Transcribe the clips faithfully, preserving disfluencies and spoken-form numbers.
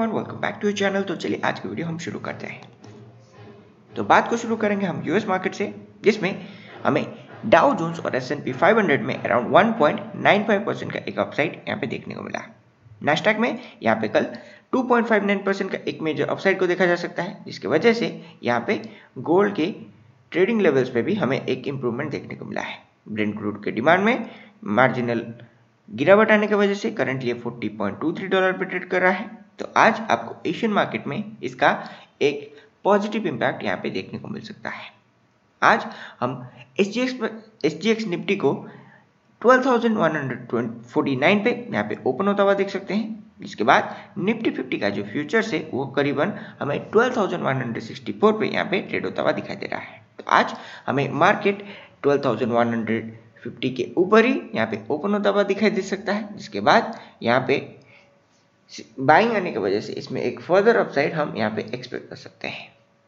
Everyone, welcome back to your channel. तो चलिए आज की वीडियो हम शुरू करते हैं। तो बात को शुरू करेंगे हम यूएस मार्केट से, जिसमें हमें डाउ जोन्स और S and P five hundred में around one point nine five percent का एक अपसाइड यहाँ पे देखने को मिला। नैस्डैक में यहाँ पे कल two point five nine percent का एक मेजर अपसाइड को देखा जा सकता है, जिसकी वजह से यहाँ पे गोल्ड के ट्रेडिंग लेवल्स पे भी हमें एक इम्प्रूवमेंट देखने को मिला है। ब्रेंट क्रूड के डिमांड में मार्जिनल गिरावट आने की वजह से currently forty point two three dollar पे ट्रेड कर रहा है। तो आज आपको एशियन मार्केट में इसका एक पॉजिटिव इंपैक्ट यहाँ पे देखने को मिल सकता है। आज हम S G X S G X Nifty को twelve thousand one hundred forty nine पे यहाँ पे ओपन होता हुआ देख सकते हैं। इसके बाद निफ्टी फिफ्टी का जो फ्यूचर्स है वो करीबन हमें twelve thousand one hundred sixty four पे यहाँ पे ट्रेड होता हुआ दिखाई दे रहा है। तो आज हमें market twelve thousand one hundred fifty के ऊपर ही यहाँ पे ओपन होता हुआ दिखाई दे सकता है, जिसके बाद यहाँ पे बाइंग आने की वजह से इसमें एक फर्दर अपसाइड हम यहाँ पे एक्सपेक्ट कर सकते हैं।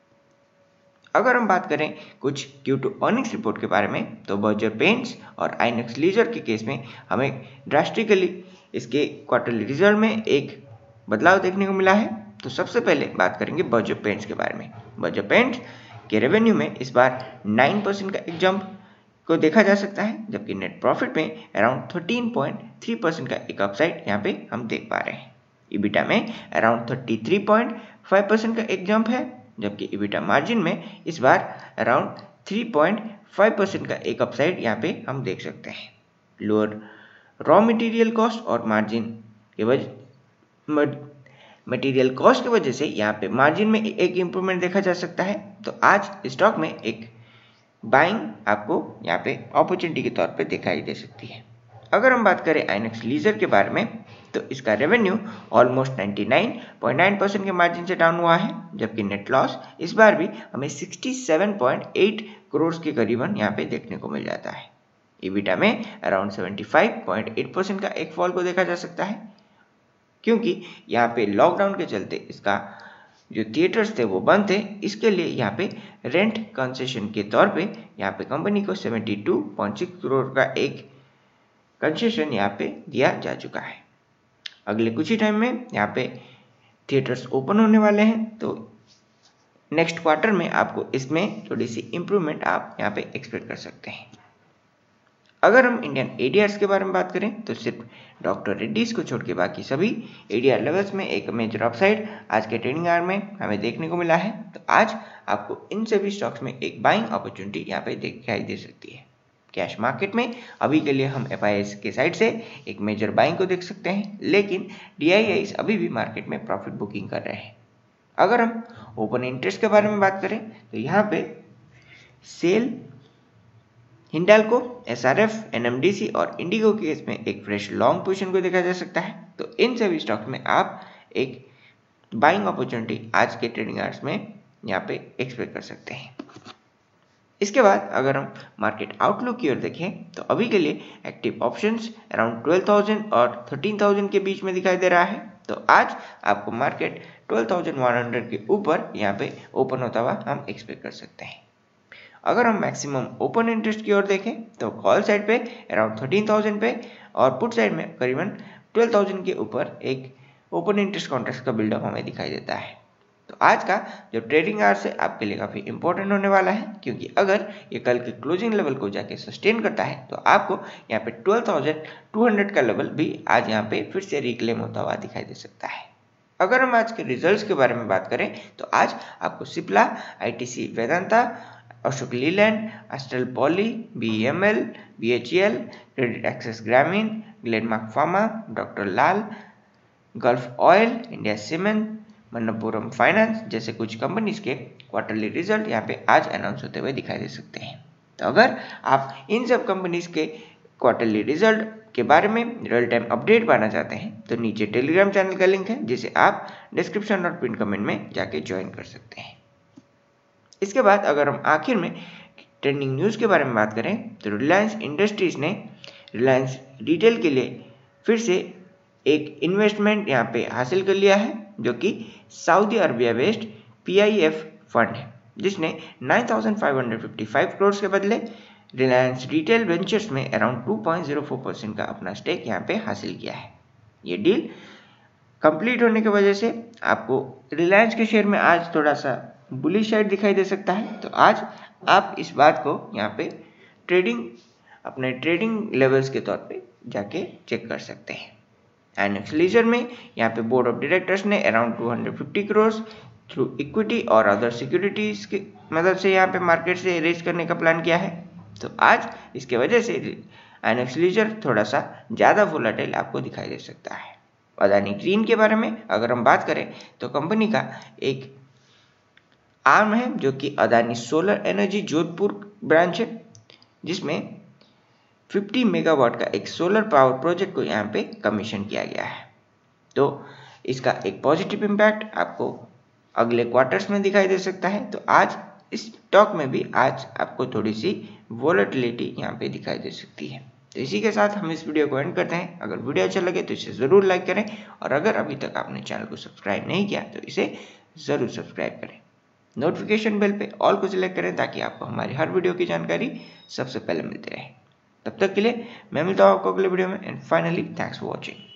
अगर हम बात करें कुछ ड्यू टू अर्निंग्स रिपोर्ट के बारे में, तो बर्जर पेंट्स और आइनॉक्स लीजर के केस में हमें ड्रास्टिकली इसके क्वार्टरली रिजल्ट में एक बदलाव देखने को मिला है। तो सबसे पहले बात करेंगे बर्जर पेंट्स के बारे में। बर्जर पेंट्स के रेवेन्यू में इस बार नाइन परसेंट का एक जंप को देखा जा सकता है, जबकि नेट प्रॉफिट में around thirteen point three percent का एक अपसाइड यहाँ पे हम देख पा रहे हैं। इबिटा में around thirty three point five percent का एक जंप है, जबकि इबिटा मार्जिन में इस बार around three point five percent का एक अपसाइड यहाँ पे हम देख सकते हैं। लोअर रॉ मटेरियल कॉस्ट और मार्जिन के वजह मटेरियल कॉस्ट की वजह से यहाँ पे मार्जिन में एक इम्प्रूवमेंट देखा जा सकता है। तो आज स्टॉक में एक बाइंग आपको यहाँ पे अपॉर्चुनिटी के तौर पे दिखाई दे सकती है। अगर हम बात करें आइनॉक्स लीजर के बारे में, तो इसका revenue almost ninety nine point nine percent के मार्जिन से डाउन हुआ है, जबकि नेट लॉस इस बार भी हमें sixty seven point eight crore के करीबन यहाँ पे देखने को मिल जाता है। इबिटा में around seventy five point eight percent का एक फॉल को देखा जा सकता है, क्योंकि यहाँ पे लॉकडाउन के चलते इसका जो थिएटर्स थे वो बंद थे। इसके लिए यहाँ पे रेंट कंसेशन के तौर पे यहाँ पे कंपनी को seventy two point six crore का एक कंसेशन यहाँ पे दिया जा चुका है। अगले कुछ ही टाइम में यहाँ पे थिएटर्स ओपन होने वाले हैं, तो नेक्स्ट क्वार्टर में आपको इसमें थोड़ी सी इम्प्रूवमेंट आप यहाँ पे एक्सपेक्ट कर सकते हैं। अगर हम इंडियन एडीआर्स के बारे में बात करें, तो सिर्फ डॉक्टर रेड्डीज को छोड़ के बाकी सभी एडीआर लेवल्स में एक मेजर अपसाइड आज के ट्रेडिंग आवर में हमें देखने को मिला है। तो आज आपको इन सभी स्टॉक्स में एक बाइंग अपॉर्चुनिटी यहाँ पे दिखाई दे सकती है। कैश मार्केट में अभी के लिए हम एफ आई आईज के साइड से एक मेजर बाइंग को देख सकते हैं, लेकिन डी आई आईज अभी भी मार्केट में प्रॉफिट बुकिंग कर रहे हैं। अगर हम ओपन इंटरेस्ट के बारे में बात करें, तो यहाँ पे SAIL Hindalco, S R F, N M D C और इंडिगो के केस में एक फ्रेश लॉन्ग पोजीशन को देखा जा सकता है। तो इन सभी स्टॉक्स में आप एक बाइंग अपॉर्चुनिटी आज के ट्रेडिंग आवर्स में यहाँ पे एक्सपेक्ट कर सकते हैं। इसके बाद अगर हम मार्केट आउटलुक की ओर देखें, तो अभी के लिए active options around twelve thousand और थर्टीन थाउजेंड के बीच में दिखाई दे रहा है। तो आज आपको market twelve thousand one hundred के ऊपर यहाँ पे ओपन होता हुआ हम एक्सपेक्ट कर सकते हैं। अगर हम मैक्सिमम ओपन इंटरेस्ट की ओर देखें, तो कॉल साइड पे अराउंड थर्टीन थाउजेंड पे और पुट साइड में करीबन ट्वेल्व थाउजेंड के ऊपर एक ओपन इंटरेस्ट कॉन्ट्रैक्ट का बिल्डअप हमें दिखाई देता है। तो आज का जो ट्रेडिंग आवर्स है आपके लिए काफ़ी इंपॉर्टेंट होने वाला है, क्योंकि अगर ये कल के क्लोजिंग लेवल को जाके सस्टेन करता है, तो आपको यहाँ पे ट्वेल्व थाउजेंड टू हंड्रेड का लेवल भी आज यहाँ पे फिर से रिक्लेम होता हुआ दिखाई दे सकता है। अगर हम आज के रिजल्ट्स के बारे में बात करें, तो आज आपको Cipla, I T C Vedanta, Ashok Leyland, Astral Poly, B M L, B H E L, credit access Grameen, Glenmark Pharma, doctor Lal, Gulf Oil, India cement, Manappuram finance जैसे कुछ कंपनीज के क्वार्टरली रिजल्ट यहाँ पे आज अनाउंस होते हुए दिखाई दे सकते हैं। तो अगर आप इन सब कंपनीज के क्वार्टरली रिजल्ट के बारे में रियल टाइम अपडेट पाना चाहते हैं, तो नीचे टेलीग्राम चैनल का लिंक है, जिसे आप डिस्क्रिप्शन और पिन कमेंट में जाके ज्वाइन कर सकते हैं। इसके बाद अगर हम आखिर में ट्रेंडिंग न्यूज़ के बारे में बात करें, तो रिलायंस इंडस्ट्रीज ने रिलायंस रिटेल के लिए फिर से एक इन्वेस्टमेंट यहाँ पे हासिल कर लिया है, जो कि Saudi Arabia based P I F fund है, जिसने nine thousand five hundred fifty five crore के बदले रिलायंस रिटेल वेंचर्स में around two point zero four percent का अपना स्टेक यहाँ पे हासिल किया है। ये डील कंप्लीट होने की वजह से आपको रिलायंस के शेयर में आज थोड़ा सा बुलिश साइड दिखाई दे सकता है। तो आज आप इस बात को यहाँ पे ट्रेडिंग अपने ट्रेडिंग लेवल्स के तौर पे जाके चेक कर सकते हैं। आइनॉक्स लीजर में यहाँ पे बोर्ड ऑफ डायरेक्टर्स ने around two hundred fifty crore through equity और अदर सिक्योरिटीज की मदद से यहाँ पे मार्केट से रेज करने का प्लान किया है। तो आज इसके वजह से आइनॉक्स लीजर थोड़ा सा ज़्यादा वोलेटाइल आपको दिखाई दे सकता है। अदानी ग्रीन के बारे में अगर हम बात करें तो कंपनी का एक आर्म है जो कि Adani solar energy Jodhpur branch है, जिसमें पचास मेगावाट का एक सोलर पावर प्रोजेक्ट को यहाँ पे कमीशन किया गया है। तो इसका एक पॉजिटिव इम्पैक्ट आपको अगले क्वार्टर्स में दिखाई दे सकता है। तो आज इस स्टॉक में भी आज आपको थोड़ी सी वोलेटिलिटी यहाँ पे दिखाई दे सकती है। तो इसी के साथ हम इस वीडियो को एंड करते हैं। अगर वीडियो अच्छा लगे तो इसे ज़रूर लाइक करें और अगर अभी तक आपने चैनल को सब्सक्राइब नहीं किया तो इसे ज़रूर सब्सक्राइब करें। नोटिफिकेशन बेल पे ऑल को सिलेक्ट करें ताकि आपको हमारी हर वीडियो की जानकारी सबसे पहले मिलती रहे। तब तक के लिए मैं मिलता हूँ आपको अगले वीडियो में। And finally thanks for watching.